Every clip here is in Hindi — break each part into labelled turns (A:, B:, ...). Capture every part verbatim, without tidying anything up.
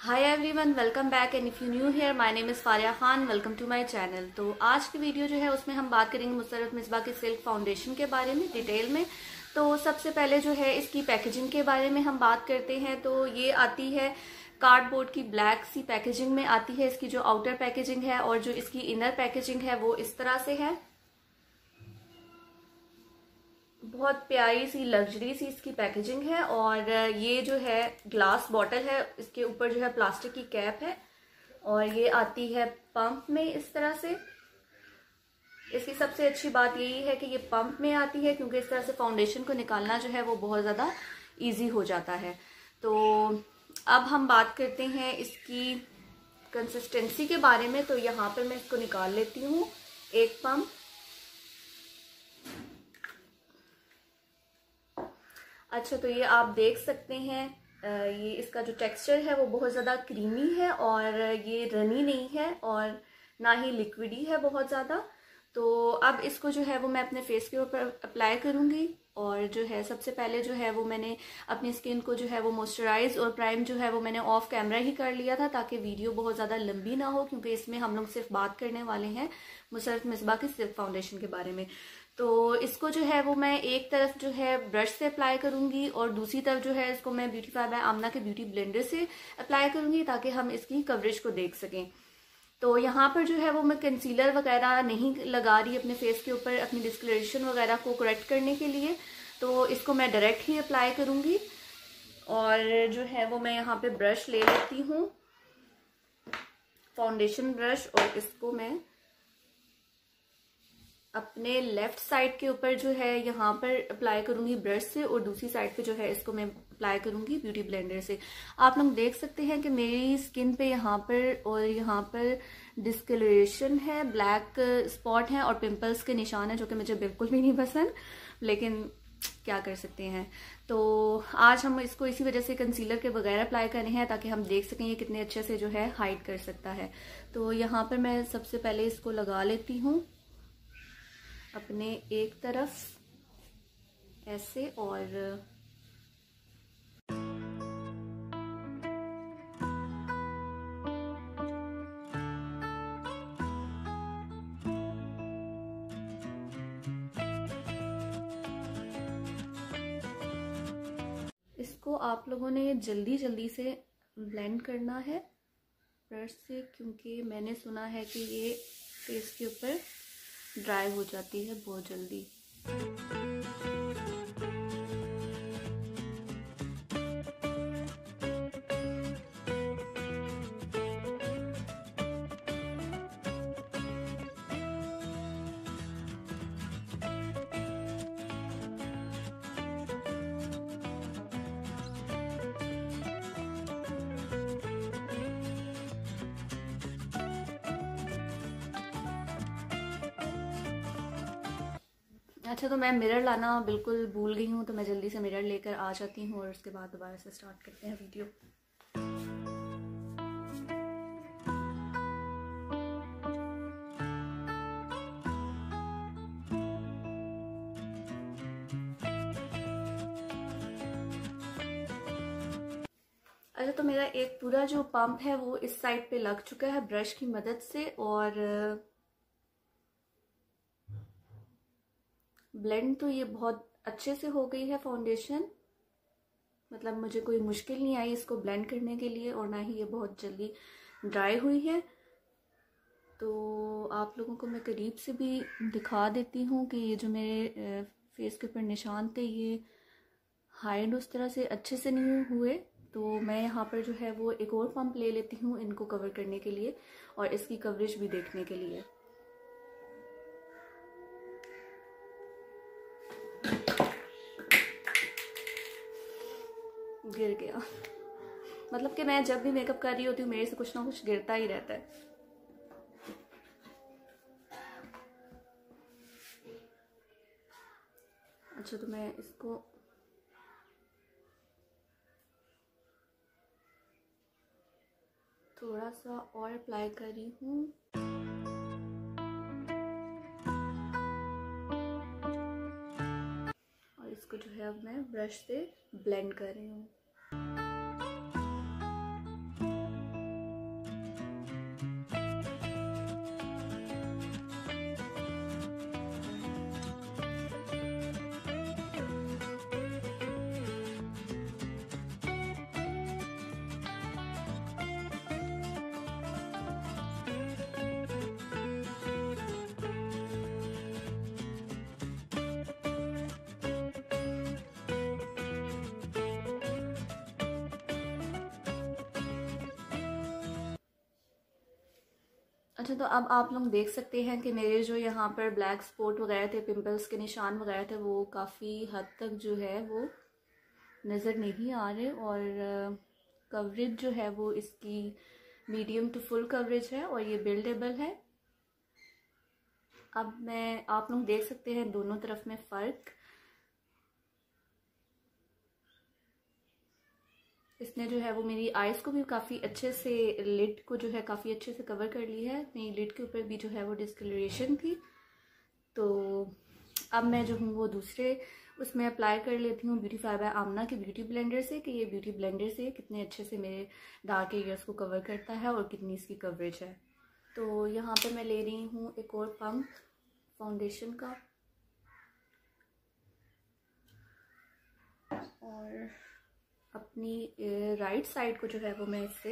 A: Hi everyone, welcome back and if you new here my name is Faria Khan. Welcome to my channel. तो आज की वीडियो जो है उसमें हम बात करेंगे मुशर्रफ मिसबा की सिल्क फाउंडेशन के बारे में डिटेल में। तो सबसे पहले जो है इसकी पैकेजिंग के बारे में हम बात करते हैं। तो ये आती है कार्डबोर्ड की ब्लैक सी पैकेजिंग में आती है। इसकी जो आउटर पैकेजिंग है और जो इसकी इनर पैकेजिंग है वो इस तरह से है। बहुत प्यारी सी लग्जरी सी इसकी पैकेजिंग है। और ये जो है ग्लास बॉटल है, इसके ऊपर जो है प्लास्टिक की कैप है और ये आती है पंप में इस तरह से। इसकी सबसे अच्छी बात यही है कि ये पंप में आती है क्योंकि इस तरह से फाउंडेशन को निकालना जो है वो बहुत ज़्यादा इजी हो जाता है। तो अब हम बात करते हैं इसकी कंसिस्टेंसी के बारे में। तो यहाँ पर मैं इसको निकाल लेती हूँ एक पंप। अच्छा, तो ये आप देख सकते हैं, ये इसका जो टेक्सचर है वो बहुत ज़्यादा क्रीमी है और ये रनी नहीं है और ना ही लिक्विडी है बहुत ज़्यादा। तो अब इसको जो है वो मैं अपने फेस के ऊपर अप्लाई करूँगी। और जो है सबसे पहले जो है वो मैंने अपनी स्किन को जो है वो मॉइस्चराइज और प्राइम जो है वो मैंने ऑफ कैमरा ही कर लिया था ताकि वीडियो बहुत ज़्यादा लंबी ना हो, क्योंकि इसमें हम लोग सिर्फ बात करने वाले हैं मुशर्रफ मिसबा की सिल्क फाउंडेशन के बारे में। तो इसको जो है वो मैं एक तरफ जो है ब्रश से अप्लाई करूंगी और दूसरी तरफ जो है इसको मैं ब्यूटीफाई बाय आमना के ब्यूटी ब्लेंडर से अप्लाई करूंगी ताकि हम इसकी कवरेज को देख सकें। तो यहाँ पर जो है वो मैं कंसीलर वगैरह नहीं लगा रही अपने फेस के ऊपर अपनी डिस्कलरेशन वगैरह को करेक्ट करने के लिए। तो इसको मैं डायरेक्ट ही अप्लाई करूंगी और जो है वो मैं यहाँ पे ब्रश ले लेती हूँ, फाउंडेशन ब्रश, और इसको मैं अपने लेफ्ट साइड के ऊपर जो है यहाँ पर अप्लाई करूंगी ब्रश से और दूसरी साइड पे जो है इसको मैं अप्लाई करूंगी ब्यूटी ब्लेंडर से। आप लोग देख सकते हैं कि मेरी स्किन पे यहाँ पर और यहाँ पर डिस्कलरेशन है, ब्लैक स्पॉट है और पिंपल्स के निशान है जो कि मुझे बिल्कुल भी नहीं पसंद, लेकिन क्या कर सकते हैं। तो आज हम इसको इसी वजह से कंसीलर के बगैर अप्लाई करने हैं ताकि हम देख सकें ये कितने अच्छे से जो है हाइड कर सकता है। तो यहाँ पर मैं सबसे पहले इसको लगा लेती हूँ अपने एक तरफ ऐसे, और इसको आप लोगों ने जल्दी जल्दी से ब्लेंड करना है ब्रश से, क्योंकि मैंने सुना है कि ये फेस के ऊपर ड्राई हो जाती है बहुत जल्दी। अच्छा, तो मैं मिरर लाना बिल्कुल भूल गई हूँ, तो मैं जल्दी से मिरर लेकर आ जाती हूँ और उसके बाद दोबारा से स्टार्ट करते हैं वीडियो। अच्छा, तो मेरा एक पूरा जो पंप है वो इस साइड पे लग चुका है ब्रश की मदद से और ब्लेंड तो ये बहुत अच्छे से हो गई है फाउंडेशन। मतलब मुझे कोई मुश्किल नहीं आई इसको ब्लेंड करने के लिए और ना ही ये बहुत जल्दी ड्राई हुई है। तो आप लोगों को मैं करीब से भी दिखा देती हूँ कि ये जो मेरे फेस के ऊपर निशान थे ये हाइड उस तरह से अच्छे से नहीं हुए। तो मैं यहाँ पर जो है वो एक और पंप ले लेती हूँ इनको कवर करने के लिए और इसकी कवरेज भी देखने के लिए। गिर गया। मतलब कि मैं जब भी मेकअप कर रही होती हूँ मेरे से कुछ ना कुछ गिरता ही रहता है। अच्छा, तो मैं इसको थोड़ा सा और अप्लाई कर रही हूँ। और इसको जो है अब मैं ब्रश से ब्लेंड कर रही हूँ। अच्छा, तो अब आप लोग देख सकते हैं कि मेरे जो यहाँ पर ब्लैक स्पॉट वगैरह थे, पिंपल्स के निशान वगैरह थे, वो काफ़ी हद तक जो है वो नज़र नहीं आ रहे। और कवरेज जो है वो इसकी मीडियम टू फुल कवरेज है और ये बिल्डेबल है। अब मैं आप लोग देख सकते हैं दोनों तरफ में फ़र्क। इसने जो है वो मेरी आइज़ को भी काफ़ी अच्छे से, लिड को जो है काफ़ी अच्छे से कवर कर ली है। मेरी लिड के ऊपर भी जो है वो डिस्कलरेशन थी। तो अब मैं जो हूँ वो दूसरे उसमें अप्लाई कर लेती हूँ ब्यूटीफाई बाय आमना के ब्यूटी ब्लेंडर से, कि ये ब्यूटी ब्लेंडर से कितने अच्छे से मेरे डार्क एरियाज़ को कवर करता है और कितनी इसकी कवरेज है। तो यहाँ पे मैं ले रही हूँ एक और पंप फाउंडेशन का, और अपनी राइट साइड को जो है वो मैं इससे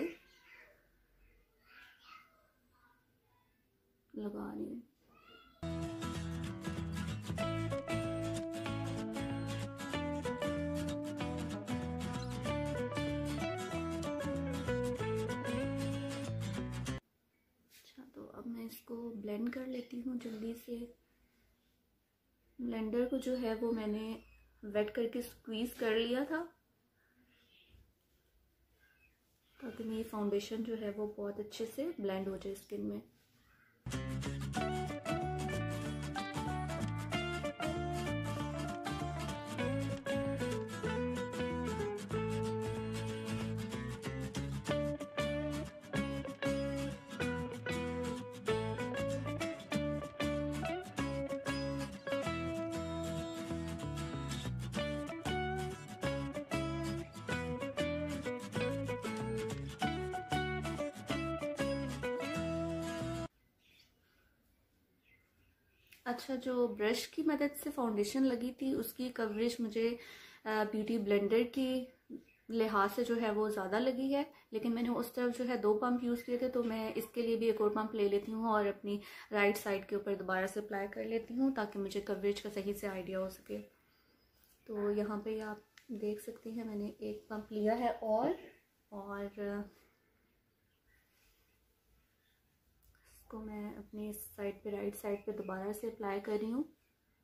A: लगा रही हूँ। अच्छा, तो अब मैं इसको ब्लेंड कर लेती हूँ जल्दी से। ब्लेंडर को जो है वो मैंने वेट करके स्क्वीज कर लिया था, ताकि मेरी फाउंडेशन जो है वो बहुत अच्छे से ब्लेंड हो जाए स्किन में। अच्छा, जो ब्रश की मदद से फाउंडेशन लगी थी उसकी कवरेज मुझे ब्यूटी ब्लेंडर की लिहाज से जो है वो ज़्यादा लगी है, लेकिन मैंने उस तरफ जो है दो पंप यूज़ किए थे, तो मैं इसके लिए भी एक और पंप ले लेती हूँ और अपनी राइट साइड के ऊपर दोबारा से अप्लाई कर लेती हूँ, ताकि मुझे कवरेज का सही से आइडिया हो सके। तो यहाँ पे आप देख सकते हैं मैंने एक पंप लिया है और और को मैं अपनी साइड पे, राइट साइड पे दोबारा से अप्लाई कर रही हूँ।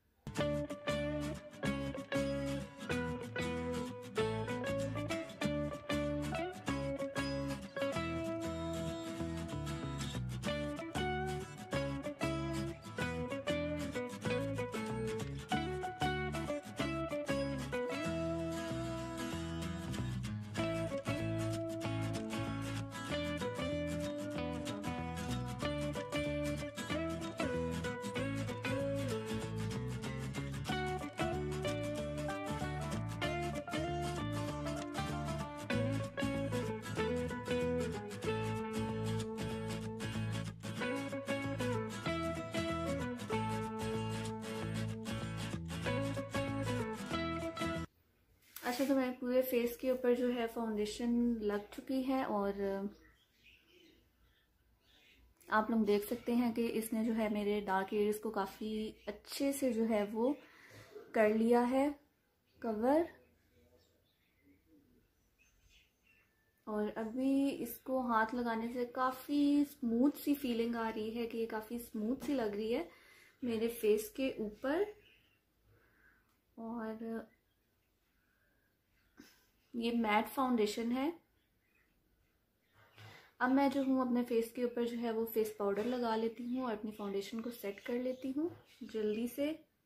A: अच्छा, तो मेरे पूरे फेस के ऊपर जो है फाउंडेशन लग चुकी है और आप लोग देख सकते हैं कि इसने जो है मेरे डार्क एरियाज को काफ़ी अच्छे से जो है वो कर लिया है कवर। और अभी इसको हाथ लगाने से काफ़ी स्मूथ सी फीलिंग आ रही है कि ये काफ़ी स्मूथ सी लग रही है मेरे फेस के ऊपर। और ये मैट फाउंडेशन है। अब मैं जो हूँ अपने फेस के ऊपर जो है वो फेस पाउडर लगा लेती हूँ और अपनी फाउंडेशन को सेट कर लेती हूँ जल्दी से।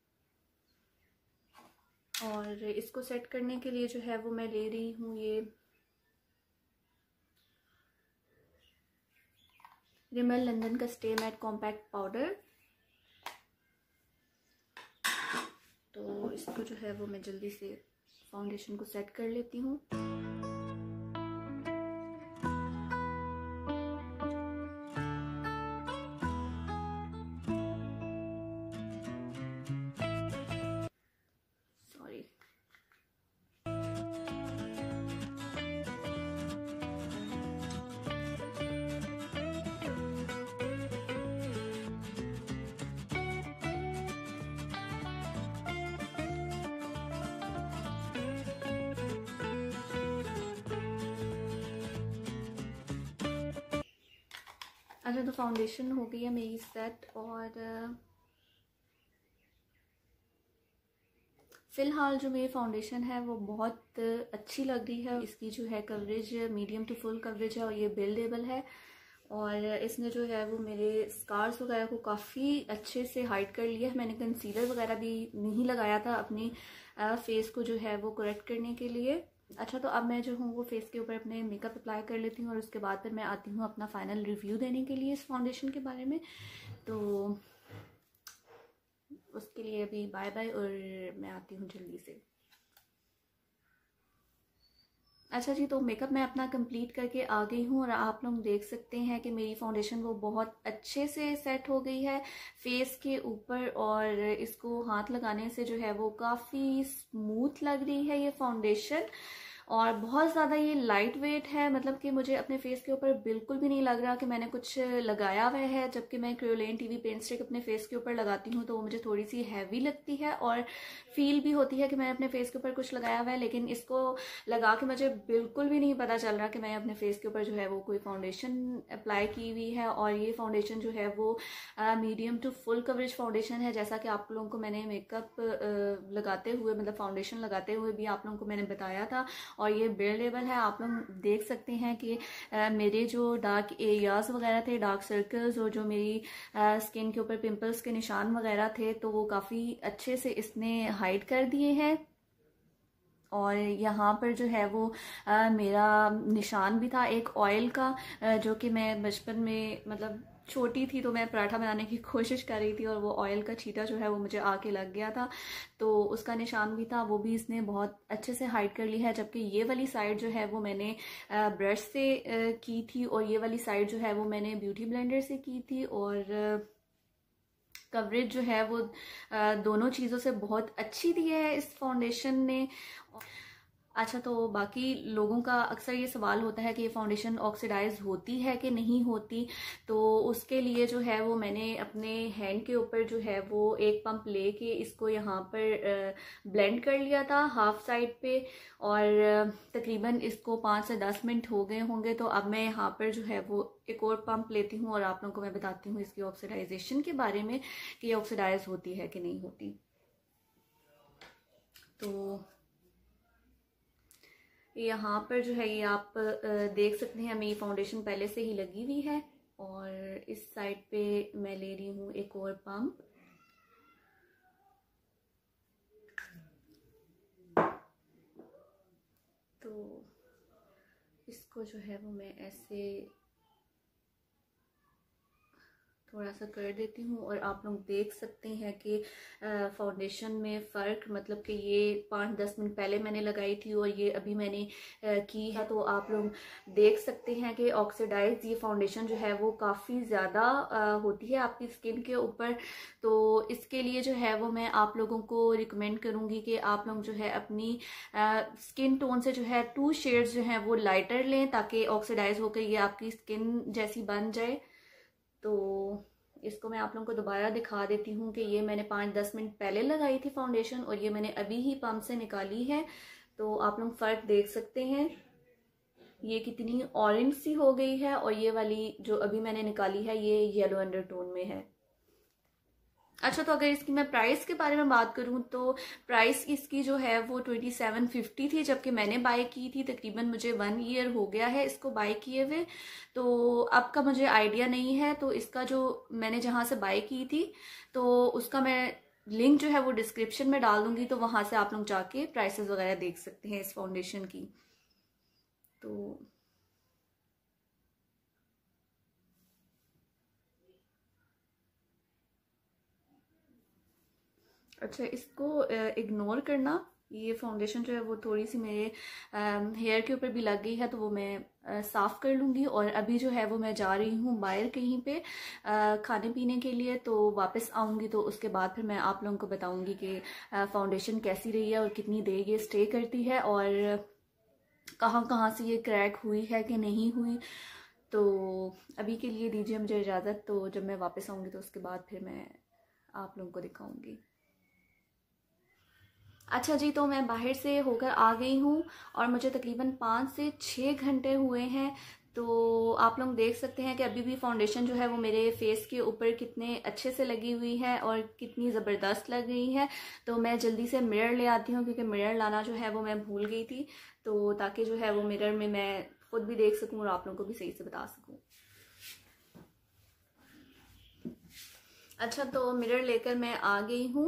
A: और इसको सेट करने के लिए जो है वो मैं ले रही हूँ ये रिमेल लंदन का स्टे मैट कॉम्पैक्ट पाउडर। तो इसको जो है वो मैं जल्दी से फाउंडेशन को सेट कर लेती हूँ। सॉरी। अच्छा, तो फाउंडेशन हो गई है मेरी सेट, और फ़िलहाल जो मेरी फाउंडेशन है वो बहुत अच्छी लग रही है। इसकी जो है coverage medium to full coverage है और ये बिल्डेबल है, और इसने जो है वो मेरे स्कार्स वगैरह को काफ़ी अच्छे से हाइड कर लिया है। मैंने कंसीलर वगैरह भी नहीं लगाया था अपनी फेस को जो है वो करेक्ट करने के लिए। अच्छा, तो अब मैं जो हूँ वो फेस के ऊपर अपने मेकअप अप्लाई कर लेती हूँ और उसके बाद फिर मैं आती हूँ अपना फाइनल रिव्यू देने के लिए इस फाउंडेशन के बारे में। तो उसके लिए अभी बाय बाय, और मैं आती हूँ जल्दी से। अच्छा जी, तो मेकअप मैं अपना कंप्लीट करके आ गई हूँ और आप लोग देख सकते हैं कि मेरी फाउंडेशन वो बहुत अच्छे से सेट हो गई है फेस के ऊपर, और इसको हाथ लगाने से जो है वो काफ़ी स्मूथ लग रही है ये फाउंडेशन, और बहुत ज़्यादा ये लाइट वेट है। मतलब कि मुझे अपने फेस के ऊपर बिल्कुल भी नहीं लग रहा कि मैंने कुछ लगाया हुआ है। जबकि मैं क्रियोलेन टीवी पेंट स्टिक अपने फेस के ऊपर लगाती हूँ तो वो मुझे थोड़ी सी हैवी लगती है और फील भी होती है कि मैंने अपने फेस के ऊपर कुछ लगाया हुआ है, लेकिन इसको लगा के मुझे बिल्कुल भी नहीं पता चल रहा कि मैं अपने फेस के ऊपर जो है वो कोई फाउंडेशन अप्लाई की हुई है। और ये फाउंडेशन जो है वो medium to full coverage foundation है, जैसा कि आप लोगों को मैंने मेकअप लगाते हुए, मतलब फाउंडेशन लगाते हुए भी आप लोगों को मैंने बताया था। और ये बिल्डेबल है, आप लोग देख सकते हैं कि आ, मेरे जो डार्क एरियाज वगैरह थे, डार्क सर्कल्स, और जो मेरी आ, स्किन के ऊपर पिंपल्स के निशान वगैरह थे, तो वो काफ़ी अच्छे से इसने हाइड कर दिए हैं। और यहाँ पर जो है वो आ, मेरा निशान भी था एक ऑयल का, आ, जो कि मैं बचपन में, मतलब छोटी थी तो मैं पराठा बनाने की कोशिश कर रही थी और वो ऑयल का छींटा जो है वो मुझे आके लग गया था, तो उसका निशान भी था, वो भी इसने बहुत अच्छे से हाइड कर लिया है। जबकि ये वाली साइड जो है वो मैंने ब्रश से की थी, और ये वाली साइड जो है वो मैंने ब्यूटी ब्लेंडर से की थी, और कवरेज जो है वो दोनों चीज़ों से बहुत अच्छी दी है इस फाउंडेशन ने। अच्छा, तो बाकी लोगों का अक्सर ये सवाल होता है कि ये फाउंडेशन ऑक्सीडाइज होती है कि नहीं होती, तो उसके लिए जो है वो मैंने अपने हैंड के ऊपर जो है वो एक पंप लेके इसको यहाँ पर ब्लेंड कर लिया था हाफ साइड पे, और तकरीबन इसको पाँच से दस मिनट हो गए होंगे। तो अब मैं यहाँ पर जो है वो एक और पंप लेती हूँ और आप लोगों को मैं बताती हूँ इसकी ऑक्सीडाइजेशन के बारे में कि ये ऑक्सीडाइज होती है कि नहीं होती। तो यहाँ पर जो है ये आप देख सकते हैं मेरी फाउंडेशन पहले से ही लगी हुई है, और इस साइड पे मैं ले रही हूँ एक और पंप। तो इसको जो है वो मैं ऐसे थोड़ा सा कर देती हूँ, और आप लोग देख सकते हैं कि फाउंडेशन में फ़र्क, मतलब कि ये पाँच दस मिनट पहले मैंने लगाई थी और ये अभी मैंने की है, तो आप लोग देख सकते हैं कि ऑक्सीडाइज ये फाउंडेशन जो है वो काफ़ी ज़्यादा होती है आपकी स्किन के ऊपर। तो इसके लिए जो है वो मैं आप लोगों को रिकमेंड करूँगी कि आप लोग जो है अपनी स्किन टोन से जो है टू शेड्स जो हैं वो लाइटर लें, ताकि ऑक्सीडाइज होकर ये आपकी स्किन जैसी बन जाए। तो इसको मैं आप लोगों को दोबारा दिखा देती हूँ कि ये मैंने पाँच दस मिनट पहले लगाई थी फाउंडेशन, और ये मैंने अभी ही पंप से निकाली है। तो आप लोग फ़र्क देख सकते हैं ये कितनी ऑरेंज सी हो गई है, और ये वाली जो अभी मैंने निकाली है ये येलो अंडरटोन में है। अच्छा, तो अगर इसकी मैं प्राइस के बारे में बात करूं तो प्राइस इसकी जो है वो ट्वेंटी सेवन फिफ्टी थी, जबकि मैंने बाय की थी तकरीबन मुझे वन ईयर हो गया है इसको बाय किए हुए। तो अब का मुझे आइडिया नहीं है, तो इसका जो मैंने जहां से बाय की थी तो उसका मैं लिंक जो है वो डिस्क्रिप्शन में डाल दूंगी, तो वहां से आप लोग जाके प्राइसेस वगैरह देख सकते हैं इस फाउंडेशन की। तो अच्छा, इसको इग्नोर करना, ये फाउंडेशन जो है वो थोड़ी सी मेरे हेयर के ऊपर भी लग गई है, तो वो मैं आ, साफ़ कर लूँगी। और अभी जो है वो मैं जा रही हूँ बाहर कहीं पे आ, खाने पीने के लिए, तो वापस आऊँगी तो उसके बाद फिर मैं आप लोगों को बताऊँगी कि फाउंडेशन कैसी रही है और कितनी देर ये स्टे करती है, और कहाँ कहाँ से ये क्रैक हुई है कि नहीं हुई। तो अभी के लिए दीजिए मुझे इजाज़त, तो जब मैं वापस आऊँगी तो उसके बाद फिर मैं आप लोगों को दिखाऊँगी। अच्छा जी, तो मैं बाहर से होकर आ गई हूँ और मुझे तकरीबन पाँच से छः घंटे हुए हैं। तो आप लोग देख सकते हैं कि अभी भी फाउंडेशन जो है वो मेरे फेस के ऊपर कितने अच्छे से लगी हुई है और कितनी ज़बरदस्त लग रही है। तो मैं जल्दी से मिरर ले आती हूँ, क्योंकि मिरर लाना जो है वो मैं भूल गई थी, तो ताकि जो है वो मिरर में मैं खुद भी देख सकूँ और आप लोगों को भी सही से बता सकूँ। अच्छा, तो मिरर लेकर मैं आ गई हूँ।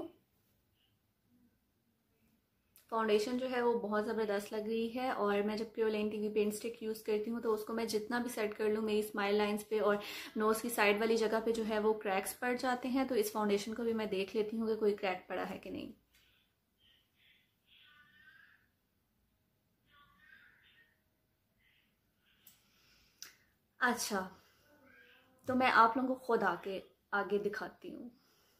A: फाउंडेशन जो है वो बहुत ज़बरदस्त लग रही है, और मैं जब प्योरलैन टीवी पेंट स्टिक यूज़ करती हूँ तो उसको मैं जितना भी सेट कर लूँ, मेरी स्माइल लाइंस पे और नोज़ की साइड वाली जगह पे जो है वो क्रैक्स पड़ जाते हैं। तो इस फाउंडेशन को भी मैं देख लेती हूँ कि कोई क्रैक पड़ा है कि नहीं। अच्छा, तो मैं आप लोगों को खुद आके आगे दिखाती हूँ।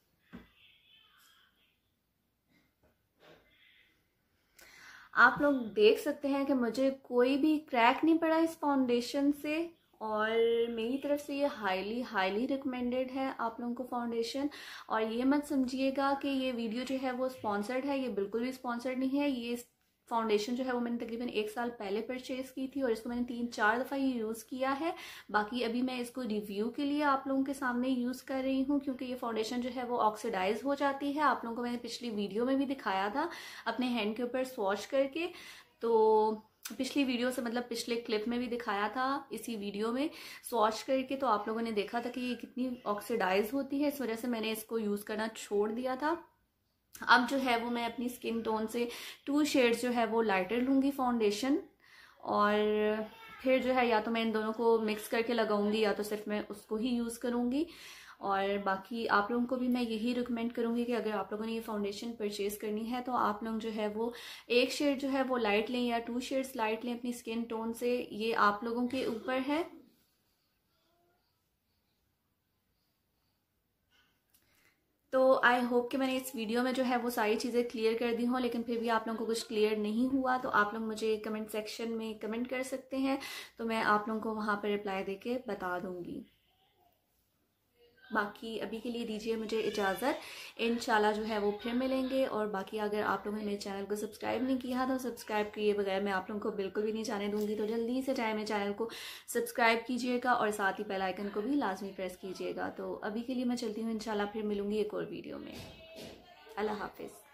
A: आप लोग देख सकते हैं कि मुझे कोई भी क्रैक नहीं पड़ा इस फाउंडेशन से, और मेरी तरफ से ये हाईली हाईली रिकमेंडेड है आप लोगों को फाउंडेशन। और ये मत समझिएगा कि ये वीडियो जो है वो स्पॉन्सर्ड है, ये बिल्कुल भी स्पॉन्सर्ड नहीं है। ये फाउंडेशन जो है वो मैंने तकरीबन एक साल पहले परचेज़ की थी और इसको मैंने तीन चार दफ़ा ये यूज़ किया है। बाकी अभी मैं इसको रिव्यू के लिए आप लोगों के सामने यूज़ कर रही हूँ, क्योंकि ये फाउंडेशन जो है वो ऑक्सीडाइज हो जाती है। आप लोगों को मैंने पिछली वीडियो में भी दिखाया था अपने हैंड के ऊपर स्वॉच करके, तो पिछली वीडियो से मतलब पिछले क्लिप में भी दिखाया था, इसी वीडियो में स्वॉच करके, तो आप लोगों ने देखा था कि ये कितनी ऑक्सीडाइज होती है। इस वजह से मैंने इसको यूज़ करना छोड़ दिया था। अब जो है वो मैं अपनी स्किन टोन से टू शेड्स जो है वो लाइटर लूँगी फाउंडेशन, और फिर जो है या तो मैं इन दोनों को मिक्स करके लगाऊंगी या तो सिर्फ मैं उसको ही यूज़ करूँगी। और बाकी आप लोगों को भी मैं यही रिकमेंड करूँगी कि अगर आप लोगों ने ये फाउंडेशन परचेज़ करनी है तो आप लोग जो है वो एक शेड जो है वो लाइट लें या टू शेड्स लाइट लें अपनी स्किन टोन से, ये आप लोगों के ऊपर है। तो आई होप कि मैंने इस वीडियो में जो है वो सारी चीज़ें क्लियर कर दी हों, लेकिन फिर भी आप लोगों को कुछ क्लियर नहीं हुआ तो आप लोग मुझे कमेंट सेक्शन में कमेंट कर सकते हैं, तो मैं आप लोगों को वहाँ पर रिप्लाई देके बता दूँगी। बाकी अभी के लिए दीजिए मुझे इजाज़त, इंशाल्लाह जो है वो फिर मिलेंगे। और बाकी अगर आप लोगों ने मेरे चैनल को सब्सक्राइब नहीं किया तो सब्सक्राइब किए बगैर मैं आप लोगों को बिल्कुल भी नहीं जाने दूंगी, तो जल्दी से चाहे मेरे चैनल को सब्सक्राइब कीजिएगा और साथ ही बेल आइकन को भी लाजमी प्रेस कीजिएगा। तो अभी के लिए मैं चलती हूँ, इंशाल्लाह फिर मिलूंगी एक और वीडियो में। अल्लाह हाफिज़।